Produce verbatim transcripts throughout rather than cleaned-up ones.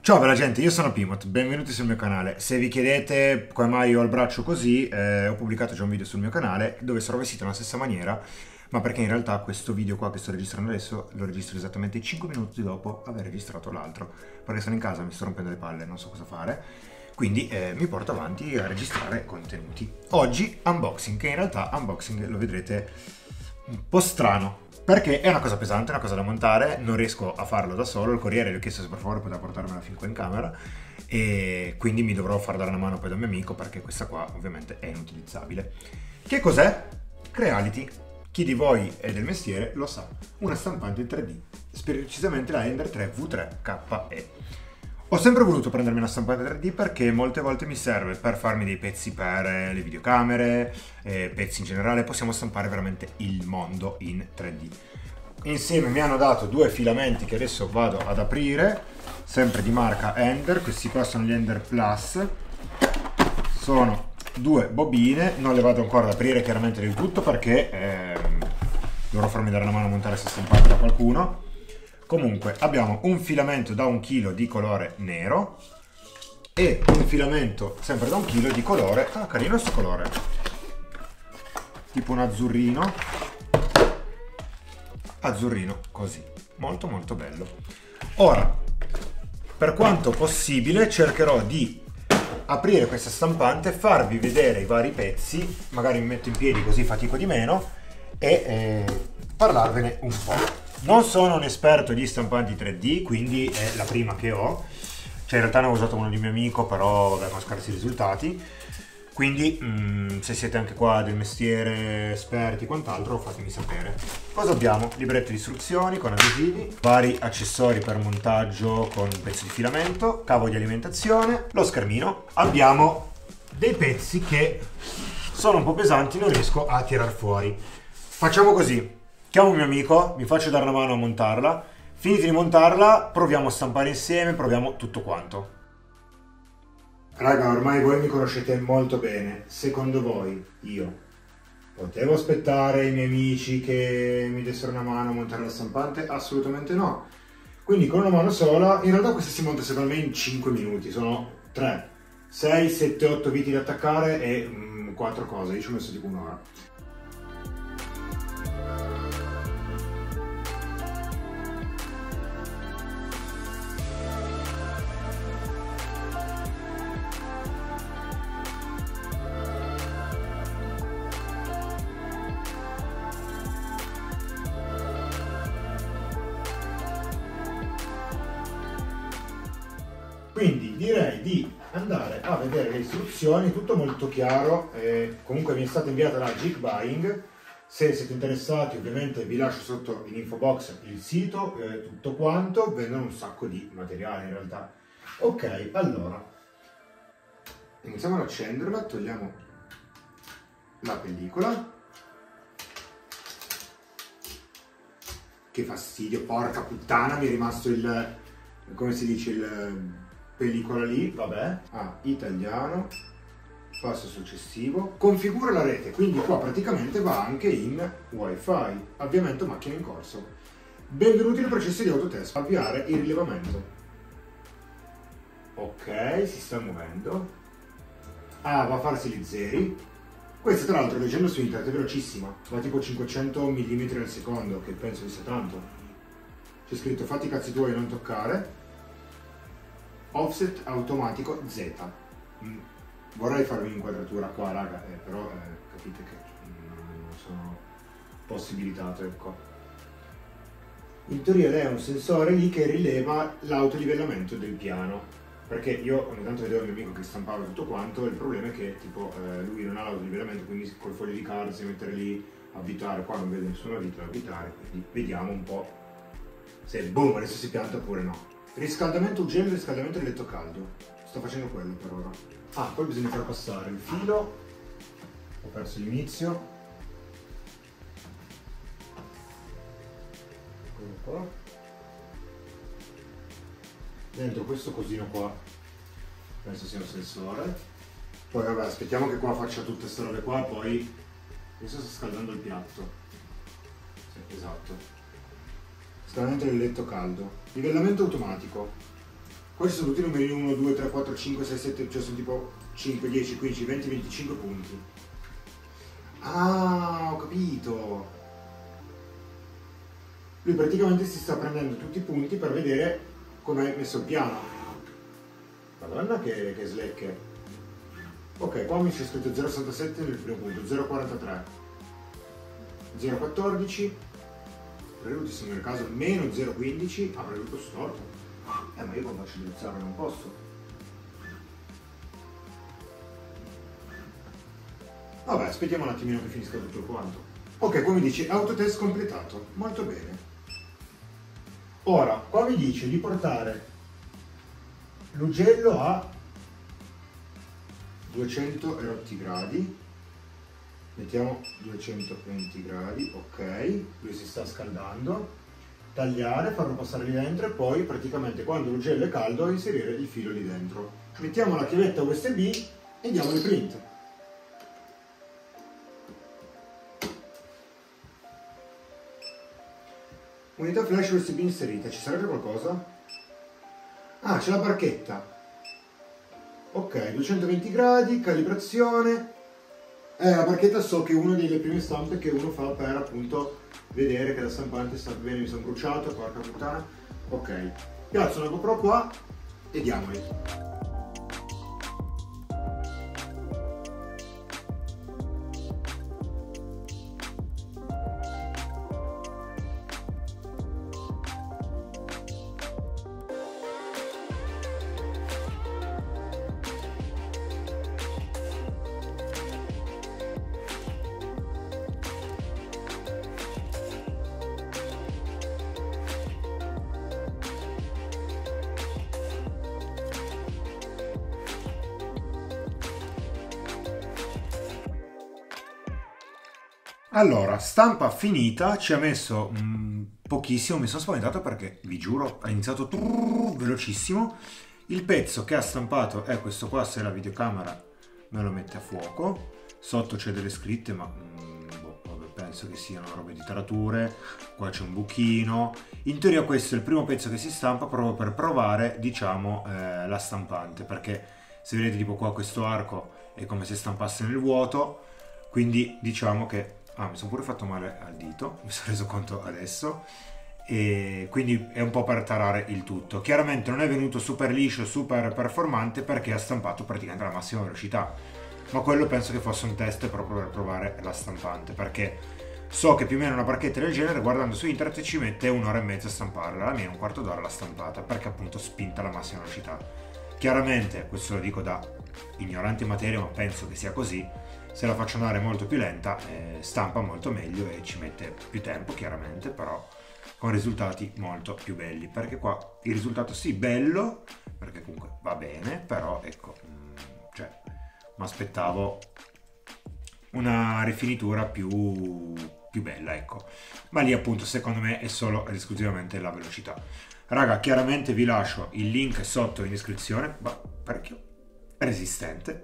Ciao bella gente, io sono Pimot, benvenuti sul mio canale. Se vi chiedete come mai ho il braccio così, eh, ho pubblicato già un video sul mio canale dove sarò vestito nella stessa maniera, ma perché in realtà questo video qua che sto registrando adesso lo registro esattamente cinque minuti dopo aver registrato l'altro, perché sono in casa, mi sto rompendo le palle, non so cosa fare, quindi eh, mi porto avanti a registrare contenuti. Oggi unboxing, che in realtà unboxing lo vedrete un po' strano, perché è una cosa pesante, una cosa da montare, non riesco a farlo da solo, il corriere gli ho chiesto se per favore poteva portarmela fin qua in camera e quindi mi dovrò far dare una mano poi da un mio amico perché questa qua ovviamente è inutilizzabile. Che cos'è? Creality. Chi di voi è del mestiere lo sa, una stampante in tre D, precisamente la Ender tre V tre K E. Ho sempre voluto prendermi una stampante tre D perché molte volte mi serve per farmi dei pezzi per le videocamere, eh, pezzi in generale, possiamo stampare veramente il mondo in tre D. Insieme mi hanno dato due filamenti che adesso vado ad aprire, sempre di marca Ender, questi qua sono gli Ender Plus, sono due bobine, non le vado ancora ad aprire chiaramente del tutto perché ehm, dovrò farmi dare una mano a montare se stampate da qualcuno. Comunque abbiamo un filamento da un chilo di colore nero e un filamento sempre da un chilo di colore, ah carino questo colore, tipo un azzurrino, azzurrino così, molto molto bello. Ora, per quanto possibile cercherò di aprire questa stampante, farvi vedere i vari pezzi, magari mi metto in piedi così fatico di meno e eh, parlarvene un po'. Non sono un esperto di stampanti tre D, quindi è la prima che ho. Cioè in realtà ne ho usato uno di mio amico, però vabbè, con scarsi risultati. Quindi mh, se siete anche qua del mestiere, esperti e quant'altro, fatemi sapere. Cosa abbiamo? Libretto di istruzioni con adesivi, vari accessori per montaggio con un pezzo di filamento, cavo di alimentazione, lo schermino. Abbiamo dei pezzi che sono un po' pesanti, non riesco a tirar fuori. Facciamo così. Chiamo un mio amico, mi faccio dare una mano a montarla, finiti di montarla proviamo a stampare insieme, proviamo tutto quanto. Raga, ormai voi mi conoscete molto bene, secondo voi io potevo aspettare i miei amici che mi dessero una mano a montare la stampante? Assolutamente no. Quindi con una mano sola, in realtà questa si monta secondo me in cinque minuti, sono tre, sei, sette, otto viti da attaccare e mm, quattro cose, io ci ho messo tipo un'ora. Quindi direi di andare a vedere le istruzioni, tutto molto chiaro, eh, comunque mi è stata inviata da Geek Buying, se siete interessati ovviamente vi lascio sotto in info box il sito, eh, tutto quanto, vendono un sacco di materiale in realtà. Ok, allora, iniziamo ad accenderla, togliamo la pellicola, che fastidio, porca puttana, mi è rimasto il, come si dice, il... pellicola lì, vabbè, ah, italiano, passo successivo, configura la rete, quindi qua praticamente va anche in wifi, avviamento macchina in corso, benvenuti nel processo di autotest, avviare il rilevamento, ok, si sta muovendo, ah, va a farsi gli zeri, questa tra l'altro leggendo su internet è velocissima, va tipo cinquecento millimetri al secondo, che penso che sia tanto, c'è scritto fatti i cazzi tuoi non toccare, offset automatico Z. Mm. Vorrei farvi un'inquadratura qua raga, eh, però eh, capite che non sono possibilitato, ecco. In teoria lei ha un sensore lì che rileva l'autolivellamento del piano, perché io ogni tanto vedevo il mio amico che stampava tutto quanto e il problema è che tipo eh, lui non ha l'autolivellamento, quindi col foglio di carta si deve mettere lì a avvitare, qua non vede nessuna vita da avvitare, quindi vediamo un po' se boom adesso si pianta oppure no. Riscaldamento uggello e riscaldamento di letto caldo. Sto facendo quello per ora. Ah, poi bisogna far passare il filo. Ho perso l'inizio. Eccolo qua. Dentro questo cosino qua penso sia un sensore. Poi vabbè, aspettiamo che qua faccia tutte queste robe qua, poi adesso sto scaldando il piatto. Sì, esatto. Scaldamento del letto caldo. Livellamento automatico. Qua ci sono tutti i numeri uno, due, tre, quattro, cinque, sei, sette, cioè sono tipo cinque, dieci, quindici, venti, venticinque punti. Ah, ho capito. Lui praticamente si sta prendendo tutti i punti per vedere come è messo il piano. Madonna che, che slack. Ok, qua mi c'è scritto zero virgola sessantasette nel primo punto, zero virgola quarantatré, zero virgola quattordici, avrei avuto nel caso meno zero virgola quindici, avrei avuto storto. Eh, ma io quando faccio di zero non posso. Vabbè, aspettiamo un attimino che finisca tutto quanto. Ok, qua mi dice autotest completato, molto bene. Ora, qua mi dice di portare l'ugello a duecento gradi, mettiamo duecentoventi gradi, ok, lui si sta scaldando, tagliare, farlo passare lì dentro e poi praticamente quando l'ugello è caldo inserire il filo lì dentro. Mettiamo la chiavetta U S B e diamo il print. Unità flash U S B inserita, ci sarebbe qualcosa? Ah, c'è la barchetta. Ok, duecentoventi gradi, calibrazione. Eh, la barchetta so che è una delle prime stampe che uno fa per appunto vedere che la stampante sta bene, mi sono bruciato, porca puttana. Ok, piazzo una GoPro qua e diamoli. Allora, stampa finita, ci ha messo mm, pochissimo, mi sono spaventato perché, vi giuro, ha iniziato trrr, velocissimo. Il pezzo che ha stampato è questo qua, se la videocamera me lo mette a fuoco. Sotto c'è delle scritte, ma mm, boh, vabbè, penso che siano robe di tarature. Qua c'è un buchino. In teoria questo è il primo pezzo che si stampa proprio per provare, diciamo, eh, la stampante, perché se vedete tipo qua questo arco è come se stampasse nel vuoto, quindi diciamo che... Ah, mi sono pure fatto male al dito, mi sono reso conto adesso, e quindi è un po' per tarare il tutto. Chiaramente non è venuto super liscio, super performante perché ha stampato praticamente alla massima velocità, ma quello penso che fosse un test proprio per provare la stampante, perché so che più o meno una barchetta del genere, guardando su internet, ci mette un'ora e mezza a stamparla, la mia un quarto d'ora l'ha stampata, perché appunto spinta alla massima velocità. Chiaramente, questo lo dico da ignorante in materia, ma penso che sia così. Se la faccio andare molto più lenta, eh, stampa molto meglio e ci mette più tempo, chiaramente, però con risultati molto più belli. Perché qua il risultato sì, bello, perché comunque va bene, però ecco, mh, cioè, mi aspettavo una rifinitura più, più bella, ecco. Ma lì appunto, secondo me, è solo ed esclusivamente la velocità. Raga, chiaramente vi lascio il link sotto in descrizione, ma parecchio resistente.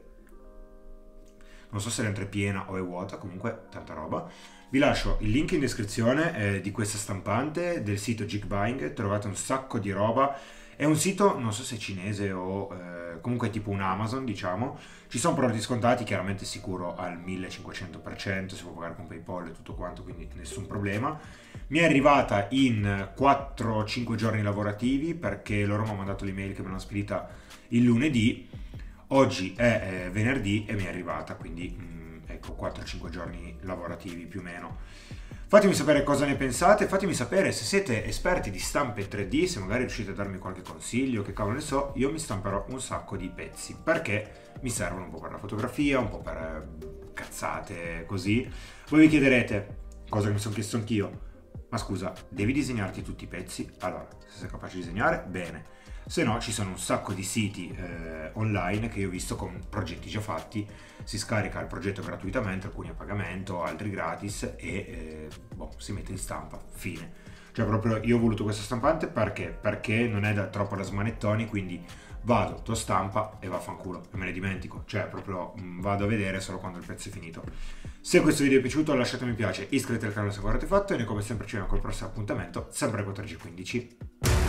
Non so se dentro è piena o è vuota, comunque tanta roba. Vi lascio il link in descrizione eh, di questa stampante, del sito Geekbuying, trovate un sacco di roba. È un sito, non so se è cinese o eh, comunque tipo un Amazon, diciamo. Ci sono prodotti scontati, chiaramente sicuro al millecinquecento per cento, si può pagare con PayPal e tutto quanto, quindi nessun problema. Mi è arrivata in quattro cinque giorni lavorativi, perché loro mi hanno mandato l'email che me l'hanno spedita il lunedì. Oggi è eh, venerdì e mi è arrivata, quindi mh, ecco, quattro cinque giorni lavorativi più o meno. Fatemi sapere cosa ne pensate, fatemi sapere se siete esperti di stampe tre D, se magari riuscite a darmi qualche consiglio, che cavolo ne so. Io mi stamperò un sacco di pezzi, perché mi servono un po' per la fotografia, un po' per eh, cazzate così. Voi vi chiederete, cosa che mi sono chiesto anch'io, ma scusa, devi disegnarti tutti i pezzi? Allora, se sei capace di disegnare, bene. Se no, ci sono un sacco di siti eh, online che io ho visto con progetti già fatti. Si scarica il progetto gratuitamente, alcuni a pagamento, altri gratis, e eh, boh, si mette in stampa, fine. Cioè proprio io ho voluto questa stampante perché? Perché non è da, troppo da smanettoni, quindi vado, do stampa e vaffanculo, e me ne dimentico. Cioè proprio mh, vado a vedere solo quando il pezzo è finito. Se questo video è piaciuto lasciate mi piace, iscrivetevi al canale se ancora avete fatto, e noi come sempre ci vediamo col prossimo appuntamento, sempre con tre G quindici.